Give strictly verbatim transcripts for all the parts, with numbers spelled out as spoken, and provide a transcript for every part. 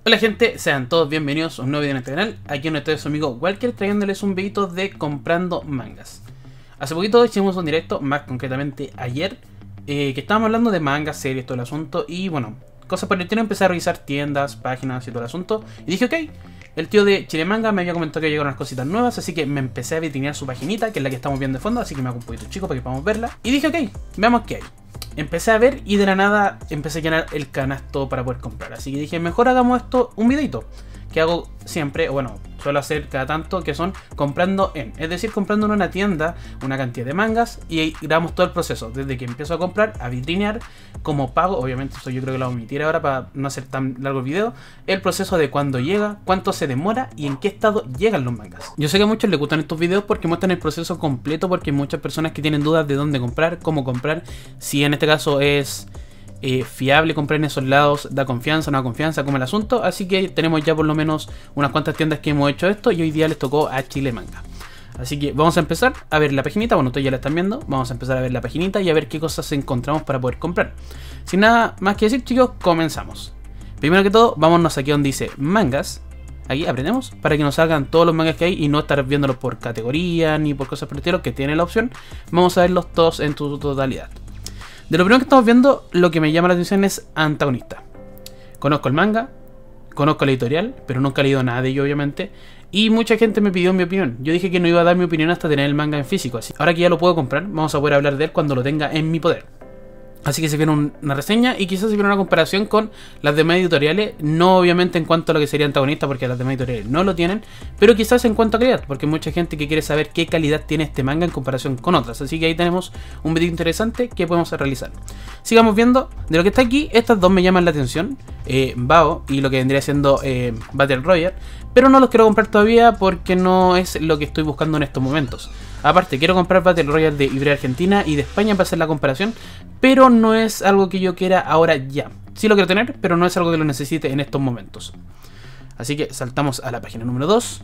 Hola gente, sean todos bienvenidos a un nuevo video en este canal. Aquí en estoy su amigo Walker trayéndoles un videito de comprando mangas. Hace poquito hicimos un directo, más concretamente ayer, eh, que estábamos hablando de mangas, series, todo el asunto. Y bueno, cosas por el estilo, empecé a revisar tiendas, páginas y todo el asunto. Y dije ok, el tío de Chile Manga me había comentado que llegaron unas cositas nuevas, así que me empecé a vitrinear su paginita, que es la que estamos viendo de fondo. Así que me hago un poquito chico para que podamos verla. Y dije ok, veamos qué hay. Empecé a ver y de la nada empecé a llenar el canasto para poder comprar. Así que dije, mejor hagamos esto un videito. Que hago siempre, o bueno, suelo hacer cada tanto, que son comprando en. Es decir, comprando en una tienda una cantidad de mangas y ahí grabamos todo el proceso. Desde que empiezo a comprar, a vitrinear, como pago. Obviamente eso yo creo que lo voy a omitir ahora para no hacer tan largo el video. El proceso de cuándo llega, cuánto se demora y en qué estado llegan los mangas. Yo sé que a muchos les gustan estos videos porque muestran el proceso completo, porque hay muchas personas que tienen dudas de dónde comprar, cómo comprar. Si en este caso es... Eh, fiable comprar en esos lados, da confianza, no da confianza, como el asunto. Así que tenemos ya por lo menos unas cuantas tiendas que hemos hecho esto y hoy día les tocó a Chile Manga. Así que vamos a empezar a ver la paginita. Bueno, ustedes ya la están viendo. Vamos a empezar a ver la paginita y a ver qué cosas encontramos para poder comprar. Sin nada más que decir, chicos, comenzamos. Primero que todo, vámonos aquí donde dice mangas. Aquí aprendemos para que nos salgan todos los mangas que hay y no estar viéndolos por categoría ni por cosas por el estilo, que tiene la opción. Vamos a verlos todos en su totalidad. De lo primero que estamos viendo, lo que me llama la atención es antagonista. Conozco el manga, conozco la editorial, pero nunca he leído nada de ello, obviamente. Y mucha gente me pidió mi opinión. Yo dije que no iba a dar mi opinión hasta tener el manga en físico. Así ahora que ya lo puedo comprar, vamos a poder hablar de él cuando lo tenga en mi poder. Así que se viene un, una reseña y quizás se viene una comparación con las demás editoriales. No obviamente en cuanto a lo que sería antagonista, porque las demás editoriales no lo tienen. Pero quizás en cuanto a calidad, porque hay mucha gente que quiere saber qué calidad tiene este manga en comparación con otras. Así que ahí tenemos un video interesante que podemos realizar. Sigamos viendo. De lo que está aquí, estas dos me llaman la atención. Eh, Bao y lo que vendría siendo eh, Battle Royale. Pero no los quiero comprar todavía porque no es lo que estoy buscando en estos momentos. Aparte, quiero comprar Battle Royale de Ibrea Argentina y de España para hacer la comparación, pero no es algo que yo quiera ahora ya. Sí lo quiero tener, pero no es algo que lo necesite en estos momentos. Así que saltamos a la página número dos.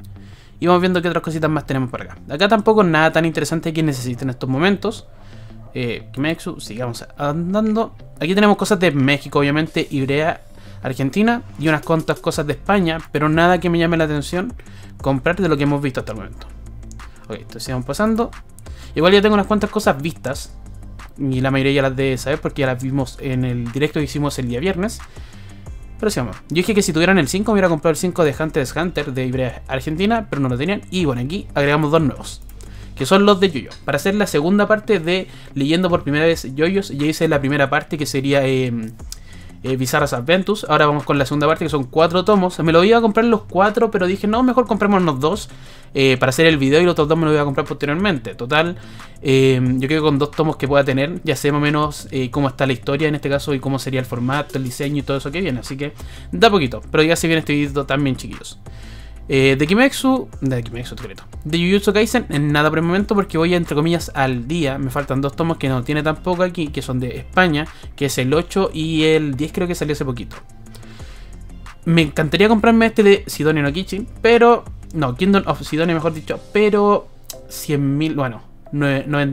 Y vamos viendo qué otras cositas más tenemos por acá. Acá tampoco nada tan interesante que necesite en estos momentos. Eh, Kimetsu, sigamos andando. Aquí tenemos cosas de México, obviamente, Ibrea Argentina y unas cuantas cosas de España, pero nada que me llame la atención comprar de lo que hemos visto hasta el momento. Ok, entonces sigamos pasando. Igual ya tengo unas cuantas cosas vistas y la mayoría ya las de saber porque ya las vimos en el directo que hicimos el día viernes. Pero sigamos. Yo dije que si tuvieran el cinco me hubiera comprado el cinco de Hunter x Hunter de Ibrea Argentina, pero no lo tenían. Y bueno, aquí agregamos dos nuevos, que son los de Yoyo. Para hacer la segunda parte de leyendo por primera vez Yoyos, ya hice la primera parte que sería... Eh, Eh, Bizarras Adventures. Ahora vamos con la segunda parte, que son cuatro tomos. Me lo iba a comprar los cuatro, pero dije no, mejor comprémonos dos eh, para hacer el video y los otros dos me los voy a comprar posteriormente. Total, eh, yo creo que con dos tomos que pueda tener ya sé más o menos eh, cómo está la historia en este caso y cómo sería el formato, el diseño y todo eso que viene. Así que da poquito, pero ya se viene este video también, chiquillos. Eh, de Kimetsu, de Kimetsu, secreto. De Jujutsu Kaisen, en nada por el momento porque voy entre comillas al día. Me faltan dos tomos que no tiene tampoco aquí, que son de España, que es el ocho y el diez, creo que salió hace poquito. Me encantaría comprarme este de Sidonia no Kichi, pero... No, Kingdom of Sidonia mejor dicho, pero... cien mil, bueno, nueve, nueve,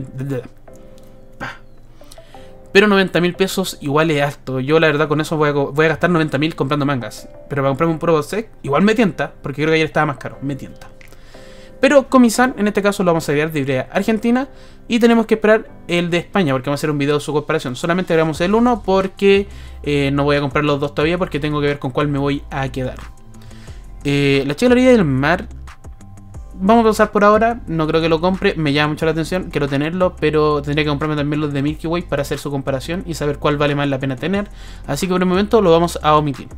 pero noventa mil pesos igual es alto. Yo la verdad con eso voy a, voy a gastar noventa mil comprando mangas. Pero para comprarme un Pro Sec igual me tienta, porque creo que ayer estaba más caro, me tienta. Pero Komi-san, en este caso lo vamos a agregar de Ibrea Argentina. Y tenemos que esperar el de España, porque vamos a hacer un video de su comparación. Solamente agregamos el uno porque eh, no voy a comprar los dos todavía, porque tengo que ver con cuál me voy a quedar. eh, La chica de la orilla del mar, vamos a pasar por ahora, no creo que lo compre, me llama mucho la atención, quiero tenerlo, pero tendría que comprarme también los de Milky Way para hacer su comparación y saber cuál vale más la pena tener. Así que por el momento lo vamos a omitir.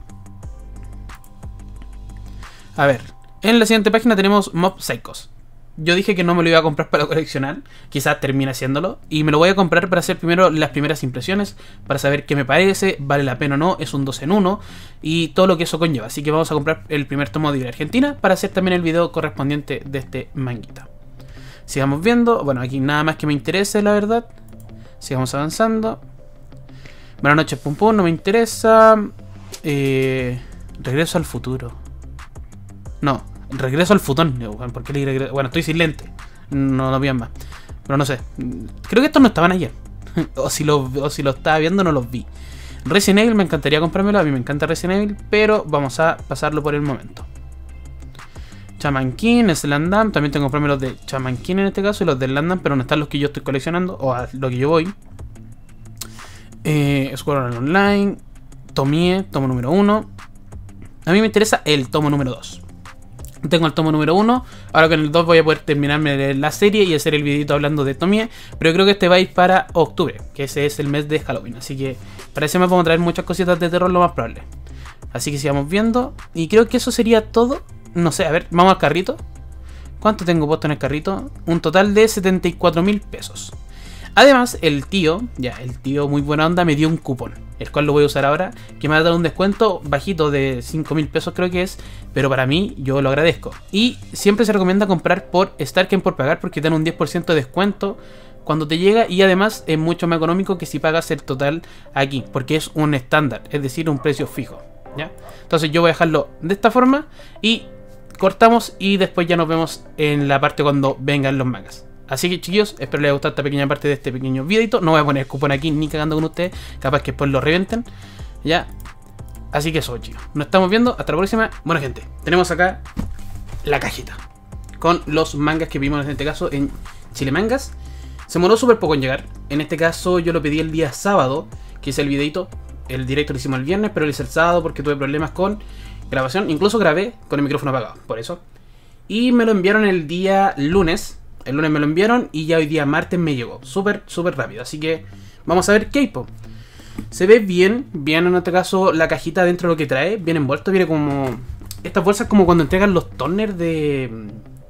A ver, en la siguiente página tenemos Mob Psychos. Yo dije que no me lo iba a comprar para coleccionar, quizás termine haciéndolo, y me lo voy a comprar para hacer primero las primeras impresiones, para saber qué me parece, vale la pena o no, es un dos en uno, y todo lo que eso conlleva. Así que vamos a comprar el primer tomo de Ibrea Argentina, para hacer también el video correspondiente de este manguita. Sigamos viendo, bueno, aquí nada más que me interese, la verdad. Sigamos avanzando. Buenas noches, pum pum, no me interesa. Eh, regreso al futuro. No. Regreso al futón, porque le regreso? Bueno, estoy sin lente, no lo vean más. Pero no sé, creo que estos no estaban ayer. o, si lo, o si lo estaba viendo no los vi. Resident Evil me encantaría comprármelo, a mí me encanta Resident Evil, pero vamos a pasarlo por el momento. Shaman King, Slandam, también tengo que comprarme los de Shaman King en este caso y los de Slandam, pero no están los que yo estoy coleccionando, o a lo que yo voy. Eh, Sword Art Online, Tomie, tomo número uno. A mí me interesa el tomo número dos. Tengo el tomo número uno. Ahora con el dos voy a poder terminarme la serie y hacer el videito hablando de Tomie. Pero creo que este va a ir para octubre, que ese es el mes de Halloween. Así que para ese mes vamos a traer muchas cositas de terror, lo más probable. Así que sigamos viendo. Y creo que eso sería todo. No sé, a ver, vamos al carrito. ¿Cuánto tengo puesto en el carrito? Un total de setenta y cuatro mil pesos. Además, el tío, ya, el tío muy buena onda me dio un cupón, el cual lo voy a usar ahora, que me va a dar un descuento bajito de cinco mil pesos creo que es, pero para mí yo lo agradezco. Y siempre se recomienda comprar por Starken por pagar porque te dan un diez por ciento de descuento cuando te llega y además es mucho más económico que si pagas el total aquí, porque es un estándar, es decir, un precio fijo, ¿ya? Entonces yo voy a dejarlo de esta forma y cortamos y después ya nos vemos en la parte cuando vengan los mangas. Así que chiquillos, espero les haya gustado esta pequeña parte de este pequeño videito. No voy a poner el cupón aquí ni cagando con ustedes, capaz que después lo reventen. Ya. Así que eso, chicos. Nos estamos viendo. Hasta la próxima. Bueno, gente, tenemos acá la cajita con los mangas que vimos en este caso en Chile Mangas. Se demoró súper poco en llegar. En este caso yo lo pedí el día sábado, que hice el videito. El directo lo hicimos el viernes, pero lo hice el sábado porque tuve problemas con grabación. Incluso grabé con el micrófono apagado, por eso. Y me lo enviaron el día lunes. El lunes me lo enviaron y ya hoy día martes me llegó. Súper, súper rápido. Así que vamos a ver qué hay. Se ve bien, bien en este caso la cajita dentro de lo que trae. Bien envuelto, viene como... Estas bolsas como cuando entregan los toners de...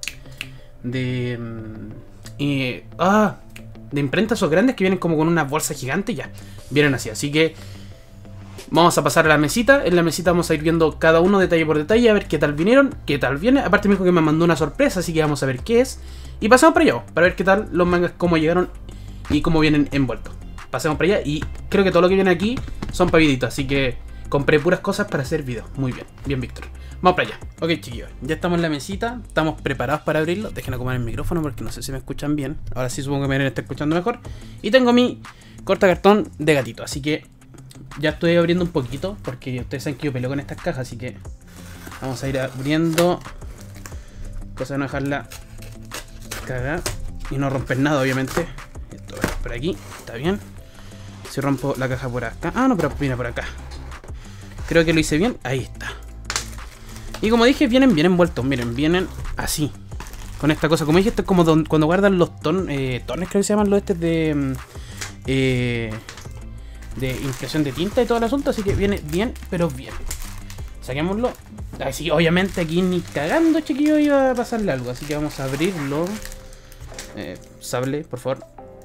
De... Eh, ah, de imprenta esos grandes que vienen como con una bolsa gigante. Ya, vienen así. Así que vamos a pasar a la mesita. En la mesita vamos a ir viendo cada uno detalle por detalle. A ver qué tal vinieron, qué tal viene. Aparte me dijo que me mandó una sorpresa, así que vamos a ver qué es. Y pasamos para allá, para ver qué tal los mangas, cómo llegaron y cómo vienen envueltos. Pasemos para allá y creo que todo lo que viene aquí son paviditos, así que compré puras cosas para hacer videos. Muy bien, bien Víctor. Vamos para allá. Ok chiquillos, ya estamos en la mesita, estamos preparados para abrirlo. Dejen acomodar el micrófono porque no sé si me escuchan bien. Ahora sí supongo que me deben estar escuchando mejor. Y tengo mi cortacartón de gatito, así que ya estoy abriendo un poquito porque ustedes saben que yo peleo con estas cajas, así que vamos a ir abriendo. Cosa de no dejarla cagar y no romper nada, obviamente. Esto va por aquí, está bien. Si rompo la caja por acá. Ah, no, pero mira por acá. Creo que lo hice bien. Ahí está. Y como dije, vienen bien envueltos. Miren, vienen así. Con esta cosa. Como dije, esto es como don, cuando guardan los ton, eh, tones, creo que se llaman los estos de... Eh, de impresión de tinta y todo el asunto. Así que viene bien, pero bien. Saquémoslo. Así, obviamente aquí ni cagando, chiquillo, iba a pasarle algo. Así que vamos a abrirlo. Eh, sable, por favor.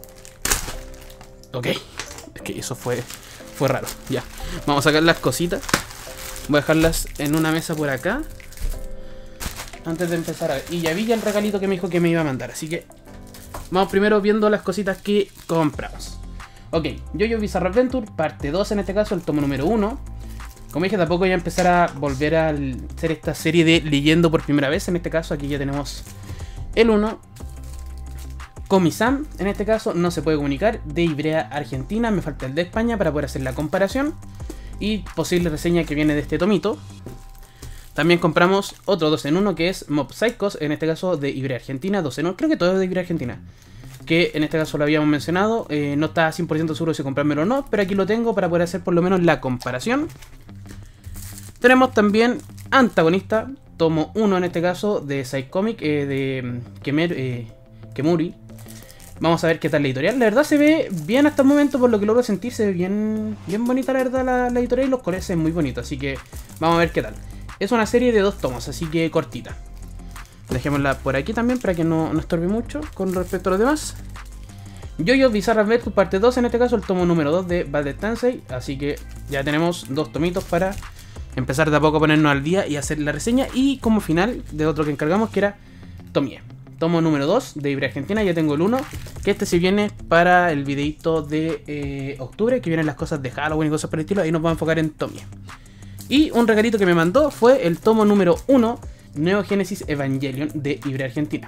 Ok. Es que eso fue, fue raro. Ya. Vamos a sacar las cositas. Voy a dejarlas en una mesa por acá. Antes de empezar a ver. Y ya vi ya el regalito que me dijo que me iba a mandar. Así que vamos primero viendo las cositas que compramos. Ok. JoJo's Bizarre Adventure, parte dos en este caso, el tomo número uno. Como dije, tampoco voy a empezar a volver a hacer esta serie de leyendo por primera vez. En este caso, aquí ya tenemos el uno. Komi-san, en este caso, no se puede comunicar. De Ivrea, Argentina. Me falta el de España para poder hacer la comparación. Y posible reseña que viene de este tomito. También compramos otro dos en uno que es Mob Psychos. En este caso, de Ivrea, Argentina. dos en uno. Creo que todo es de Ivrea, Argentina. Que en este caso lo habíamos mencionado. Eh, no está cien por ciento seguro si comprármelo o no. Pero aquí lo tengo para poder hacer por lo menos la comparación. Tenemos también Antagonista, tomo uno en este caso, de Side Comic, eh, de Kemer, eh, Kemuri. Vamos a ver qué tal la editorial. La verdad se ve bien hasta el momento, por lo que logro sentir. Se ve bien, bien bonita la verdad la, la editorial y los colores se ven muy bonitos. Así que vamos a ver qué tal. Es una serie de dos tomos, así que cortita. Dejémosla por aquí también para que no, no estorbe mucho con respecto a los demás. JoJo's Bizarre Adventure, parte dos en este caso, el tomo número dos de Ballet Tensei. Así que ya tenemos dos tomitos para empezar de a poco a ponernos al día y hacer la reseña. Y como final de otro que encargamos, que era Tomie, tomo número dos de Ivrea, Argentina. Ya tengo el uno, que este sí viene para el videito de eh, octubre, que vienen las cosas de Halloween y cosas por el estilo. Ahí nos vamos a enfocar en Tomie. Y un regalito que me mandó fue el tomo número uno, Neo Genesis Evangelion, de Ivrea, Argentina.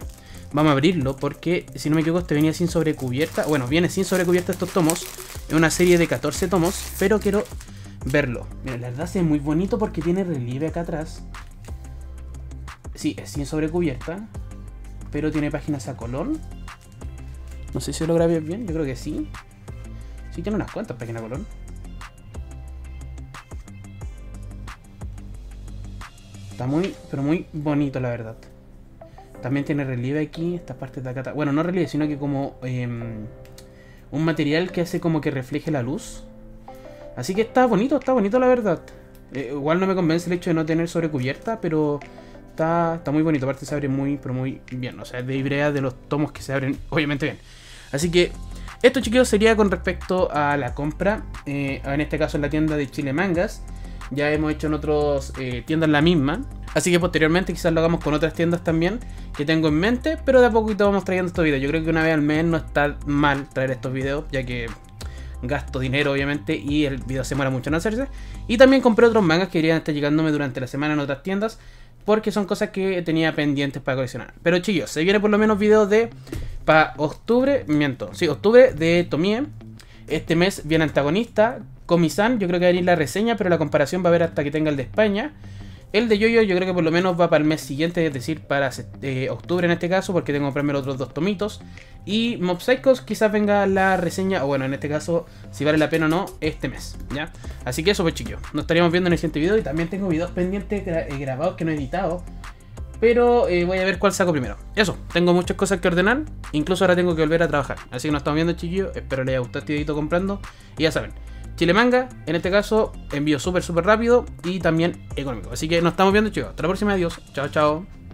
Vamos a abrirlo porque, si no me equivoco, este venía sin sobrecubierta. Bueno, viene sin sobrecubierta estos tomos. Es una serie de catorce tomos, pero quiero verlo. Mira, la verdad es muy bonito porque tiene relieve acá atrás. Sí, es sin sobrecubierta, pero tiene páginas a color. No sé si lo grabé bien, yo creo que sí. Sí, tiene unas cuantas páginas a color. Está muy, pero muy bonito, la verdad. También tiene relieve aquí, estas partes de acá. Bueno, no relieve, sino que como eh, un material que hace como que refleje la luz. Así que está bonito, está bonito, la verdad. Eh, igual no me convence el hecho de no tener sobrecubierta, pero está, está muy bonito. Aparte se abre muy, pero muy bien. O sea, es de Ibrea, de los tomos que se abren obviamente bien. Así que esto, chicos, sería con respecto a la compra. Eh, en este caso en la tienda de Chile Mangas. Ya hemos hecho en otras eh, tiendas la misma. Así que posteriormente quizás lo hagamos con otras tiendas también que tengo en mente. Pero de a poquito vamos trayendo estos videos. Yo creo que una vez al mes no está mal traer estos videos, ya que gasto dinero obviamente y el video se demora mucho en hacerse. Y también compré otros mangas que irían estar llegándome durante la semana en otras tiendas, porque son cosas que tenía pendientes para coleccionar. Pero chicos, se viene por lo menos videos de... Para octubre, miento, sí, octubre de Tomie. Este mes viene Antagonista, Komi-san, yo creo que va a venir la reseña, pero la comparación va a haber hasta que tenga el de España. El de Yoyo yo creo que por lo menos va para el mes siguiente, es decir, para eh, octubre en este caso, porque tengo que comprarme los otros dos tomitos. Y Mob Psychos quizás venga la reseña, o bueno, en este caso, si vale la pena o no, este mes, ¿ya? Así que eso pues, chicos, nos estaríamos viendo en el siguiente video. Y también tengo videos pendientes gra eh, grabados que no he editado, pero eh, voy a ver cuál saco primero. Eso, tengo muchas cosas que ordenar, incluso ahora tengo que volver a trabajar. Así que nos estamos viendo, chiquillos, espero les haya gustado este videito comprando. Y ya saben, Chile Manga, en este caso, envío súper súper rápido y también económico. Así que nos estamos viendo, chicos. Hasta la próxima, adiós. Chao, chao.